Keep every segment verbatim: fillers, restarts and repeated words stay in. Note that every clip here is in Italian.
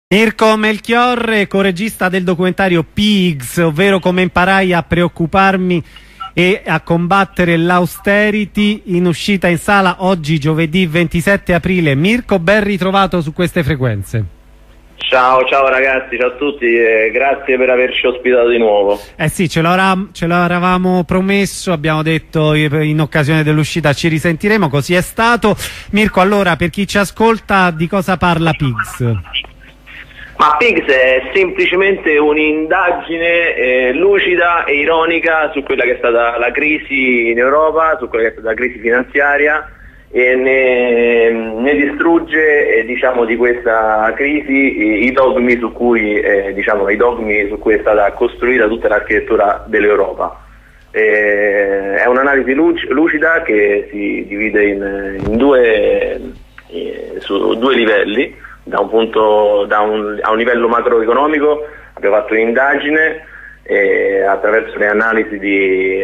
Mirko Melchiorre, coregista del documentario Pigs, ovvero come imparai a preoccuparmi e a combattere l'austerity, in uscita in sala oggi giovedì ventisette aprile. Mirko, ben ritrovato su queste frequenze. Ciao, ciao ragazzi, ciao a tutti, eh, grazie per averci ospitato di nuovo. Eh sì, ce l'eravamo promesso, abbiamo detto in occasione dell'uscita ci risentiremo, così è stato. Mirko, allora, per chi ci ascolta, di cosa parla Pigs? Ma Pigs è semplicemente un'indagine eh, lucida e ironica su quella che è stata la crisi in Europa, su quella che è stata la crisi finanziaria, e ne, ne distrugge eh, diciamo, di questa crisi i, i dogmi su cui eh, diciamo, i dogmi su cui è stata costruita tutta l'architettura dell'Europa. Eh, è un'analisi lucida che si divide in, in due, eh, su due livelli. Da un punto, da un, a un livello macroeconomico abbiamo fatto un'indagine eh, attraverso le analisi di,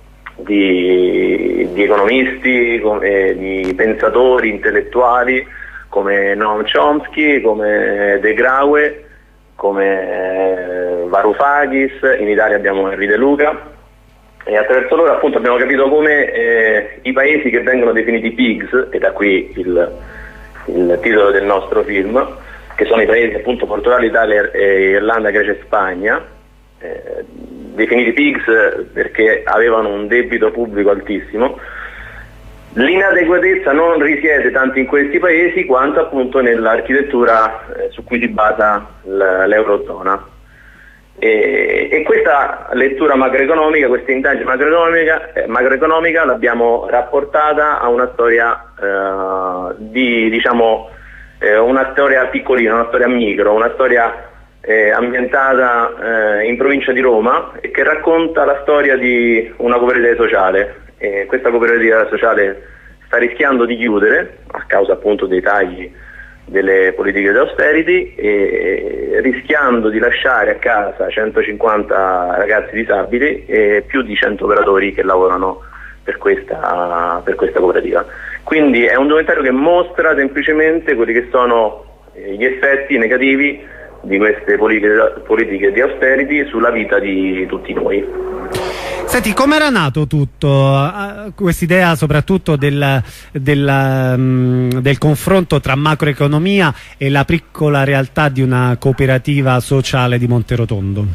di, di economisti, come, di pensatori intellettuali come Noam Chomsky, come De Graue, come eh, Varoufakis. In Italia abbiamo Henri De Luca, e attraverso loro appunto abbiamo capito come eh, i paesi che vengono definiti pigs, e da qui il il titolo del nostro film, che sono i paesi appunto Portogallo, Italia, eh, Irlanda, Grecia e Spagna, eh, definiti pigs perché avevano un debito pubblico altissimo. L'inadeguatezza non risiede tanto in questi paesi quanto appunto nell'architettura eh, su cui si basa l'Eurozona. E, e questa lettura macroeconomica, questa indagine macroeconomica, eh, macroeconomica l'abbiamo rapportata a una storia eh, di, diciamo, eh, una storia piccolina, una storia micro, una storia eh, ambientata eh, in provincia di Roma, e che racconta la storia di una cooperativa sociale. E questa cooperativa sociale sta rischiando di chiudere a causa appunto dei tagli delle politiche di austerity, e rischiando di lasciare a casa centocinquanta ragazzi disabili e più di cento operatori che lavorano per questa, per questa cooperativa. Quindi è un documentario che mostra semplicemente quelli che sono gli effetti negativi di queste politiche, politiche di austerity sulla vita di tutti noi. Senti, come era nato tutto? Uh, quest'idea soprattutto del, del, um, del confronto tra macroeconomia e la piccola realtà di una cooperativa sociale di Monterotondo?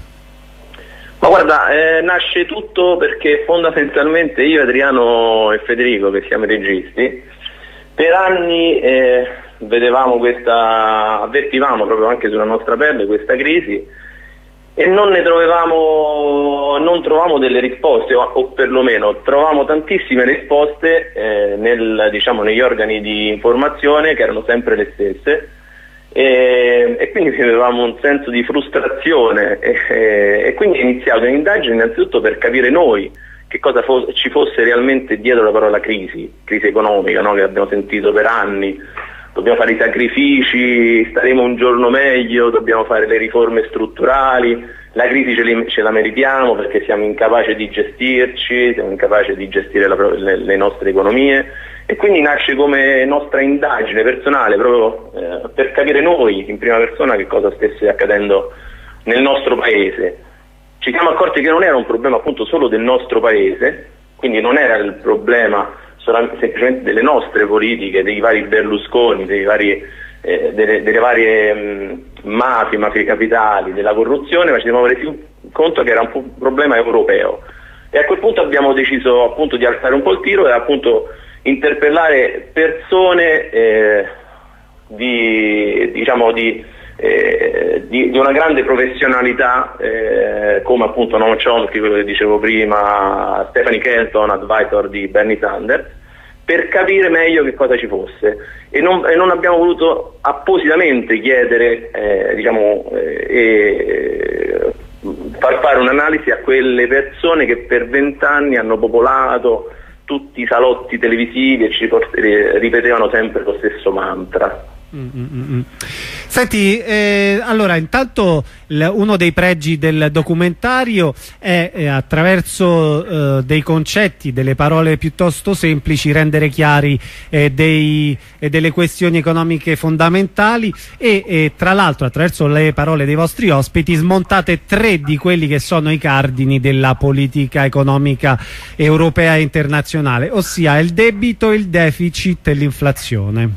Ma guarda, eh, nasce tutto perché fondamentalmente io, Adriano e Federico, che siamo i registi, per anni eh, vedevamo questa, avvertivamo proprio anche sulla nostra pelle questa crisi, e non ne trovavamo, non trovavamo delle risposte, o, o perlomeno trovavamo tantissime risposte eh, nel, diciamo, negli organi di informazione, che erano sempre le stesse, e, e quindi avevamo un senso di frustrazione, e, e, e quindi è iniziata un'indagine innanzitutto per capire noi che cosa fo- ci fosse realmente dietro la parola crisi, crisi economica, no? Che abbiamo sentito per anni. Dobbiamo fare i sacrifici, staremo un giorno meglio, dobbiamo fare le riforme strutturali, la crisi ce, li, ce la meritiamo perché siamo incapaci di gestirci, siamo incapaci di gestire la, le, le nostre economie, e quindi nasce come nostra indagine personale proprio eh, per capire noi in prima persona che cosa stesse accadendo nel nostro paese. Ci siamo accorti che non era un problema appunto solo del nostro paese, quindi non era il problema semplicemente delle nostre politiche, dei vari Berlusconi, dei vari, eh, delle, delle varie mh, mafie, mafie capitali, della corruzione, ma ci siamo resi conto che era un problema europeo. E a quel punto abbiamo deciso appunto di alzare un po' il tiro e appunto interpellare persone eh, di, diciamo, di, eh, di, di una grande professionalità, eh, come appunto Noam Chomsky, quello che dicevo prima, Stephanie Kelton, advisor di Bernie Sanders, per capire meglio che cosa ci fosse, e non, e non abbiamo voluto appositamente chiedere, eh, diciamo, eh, far fare un'analisi a quelle persone che per vent'anni hanno popolato tutti i salotti televisivi e ci ripetevano sempre lo stesso mantra. Mm, mm, mm. Senti, eh, allora intanto l- uno dei pregi del documentario è eh, attraverso eh, dei concetti, delle parole piuttosto semplici, rendere chiari eh, dei, eh, delle questioni economiche fondamentali e eh, tra l'altro attraverso le parole dei vostri ospiti smontate tre di quelli che sono i cardini della politica economica europea e internazionale, ossia il debito, il deficit e l'inflazione.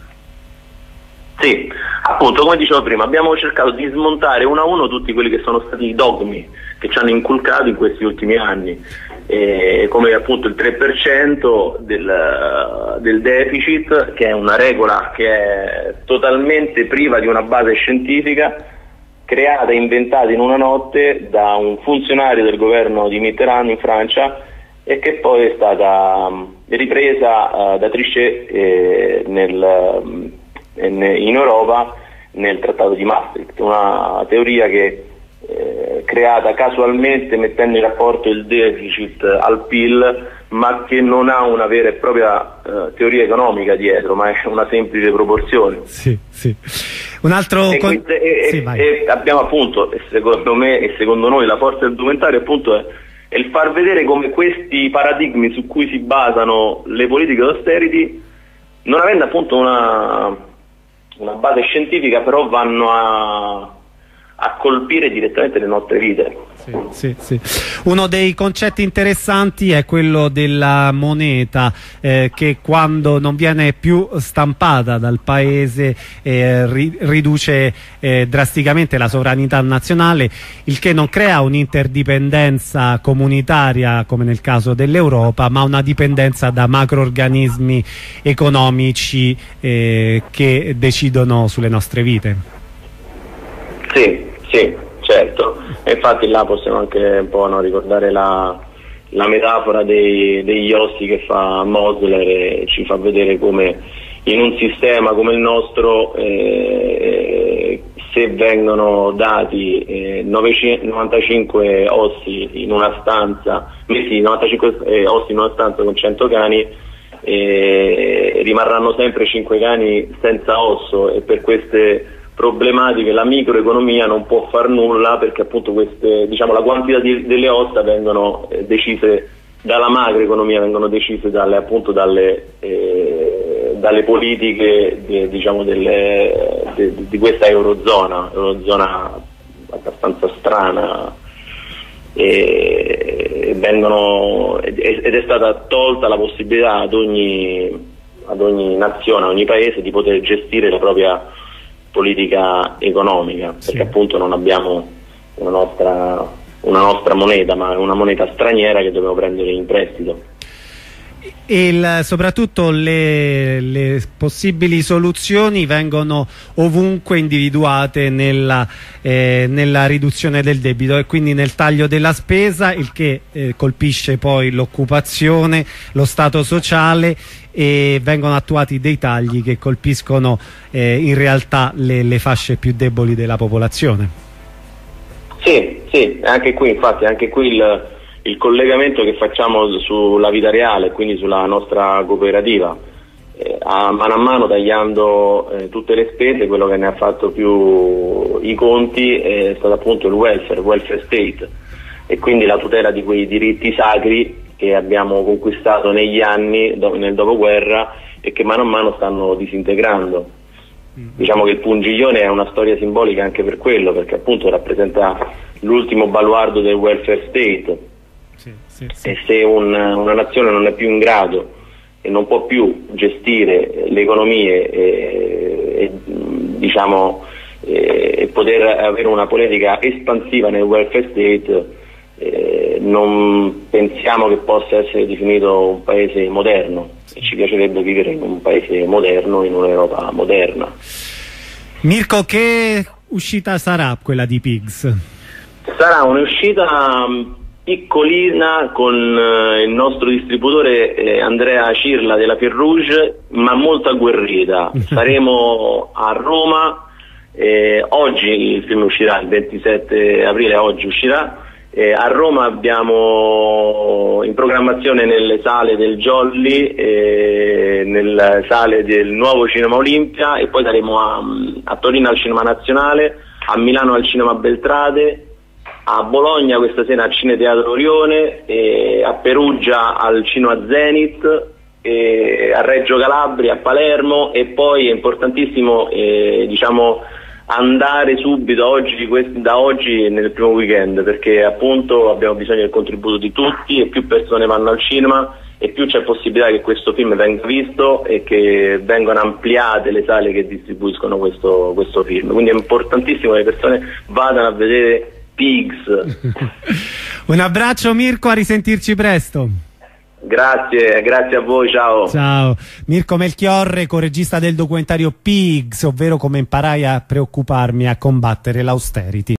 Sì, appunto, come dicevo prima, abbiamo cercato di smontare uno a uno tutti quelli che sono stati i dogmi che ci hanno inculcato in questi ultimi anni, eh, come appunto il tre per cento del, del deficit, che è una regola che è totalmente priva di una base scientifica, creata e inventata in una notte da un funzionario del governo di Mitterrand in Francia e che poi è stata um, ripresa uh, da Trichet eh, nel... Um, in Europa nel trattato di Maastricht, una teoria che eh, creata casualmente mettendo in rapporto il deficit al P I L, ma che non ha una vera e propria eh, teoria economica dietro, ma è una semplice proporzione. Sì, sì. Un altro e, con... e, sì, e abbiamo appunto, e secondo me e secondo noi la forza del documentario appunto è, è il far vedere come questi paradigmi su cui si basano le politiche austerity, non avendo appunto una una base scientifica, però vanno a, a colpire direttamente le nostre vite. Sì, sì, sì. Uno dei concetti interessanti è quello della moneta eh, che quando non viene più stampata dal paese eh, ri riduce eh, drasticamente la sovranità nazionale, il che non crea un'interdipendenza comunitaria come nel caso dell'Europa, ma una dipendenza da macroorganismi economici eh, che decidono sulle nostre vite. Sì, sì, certo. E infatti là possiamo anche un po' no, ricordare la, la metafora dei, degli ossi che fa Mosler e ci fa vedere come in un sistema come il nostro eh, se vengono dati eh, novantacinque ossi in una stanza, messi novantacinque eh, ossi in una stanza con cento cani, eh, rimarranno sempre cinque cani senza osso, e per queste problematiche la microeconomia non può far nulla, perché appunto queste, diciamo, la quantità di, delle ossa vengono eh, decise dalla macroeconomia, vengono decise dalle, appunto dalle, eh, dalle politiche di, diciamo delle, de, di questa eurozona, eurozona abbastanza strana, e, e vengono, ed è stata tolta la possibilità ad ogni, ad ogni nazione, a ogni paese di poter gestire la propria politica economica, perché sì, appunto non abbiamo una nostra, una nostra moneta, ma una moneta straniera che dobbiamo prendere in prestito. E il, soprattutto le, le possibili soluzioni vengono ovunque individuate nella, eh, nella riduzione del debito e quindi nel taglio della spesa, il che eh, colpisce poi l'occupazione, lo stato sociale, e vengono attuati dei tagli che colpiscono eh, in realtà le, le fasce più deboli della popolazione. Sì, sì, anche qui infatti, anche qui il il collegamento che facciamo sulla vita reale, quindi sulla nostra cooperativa, eh, a mano a mano tagliando eh, tutte le spese, quello che ne ha fatto più i conti è stato appunto il welfare, il welfare state, e quindi la tutela di quei diritti sacri che abbiamo conquistato negli anni, do, nel dopoguerra, e che mano a mano stanno disintegrando. Mm-hmm. Diciamo che il pungiglione è una storia simbolica anche per quello, perché appunto rappresenta l'ultimo baluardo del welfare state. Sì, sì, sì. E se un, una nazione non è più in grado e non può più gestire le economie e, e, diciamo, e, e poter avere una politica espansiva nel welfare state, eh, non pensiamo che possa essere definito un paese moderno, e ci piacerebbe vivere in un paese moderno, in un'Europa moderna. Mirko, che uscita sarà quella di Pigs? Sarà un'uscita piccolina con eh, il nostro distributore eh, Andrea Cirla della Pierrouge, ma molto agguerrita. Saremo a Roma, eh, oggi il film uscirà, il ventisette aprile, oggi uscirà, Eh, a Roma abbiamo in programmazione nelle sale del Jolly, eh, nelle sale del nuovo Cinema Olimpia, e poi saremo a, a Torino al Cinema Nazionale, a Milano al Cinema Beltrade, a Bologna questa sera al Cineteatro Orione, eh, a Perugia al Cinema Zenith, eh, a Reggio Calabria, a Palermo, e poi è importantissimo eh, diciamo andare subito oggi, da oggi nel primo weekend, perché appunto abbiamo bisogno del contributo di tutti, e più persone vanno al cinema e più c'è possibilità che questo film venga visto e che vengano ampliate le sale che distribuiscono questo, questo film. Quindi è importantissimo che le persone vadano a vedere Pigs. Un abbraccio Mirko, a risentirci presto. Grazie, grazie a voi, ciao. Ciao. Mirko Melchiorre, co-regista del documentario Pigs, ovvero come imparai a preoccuparmi, a combattere l'austerity.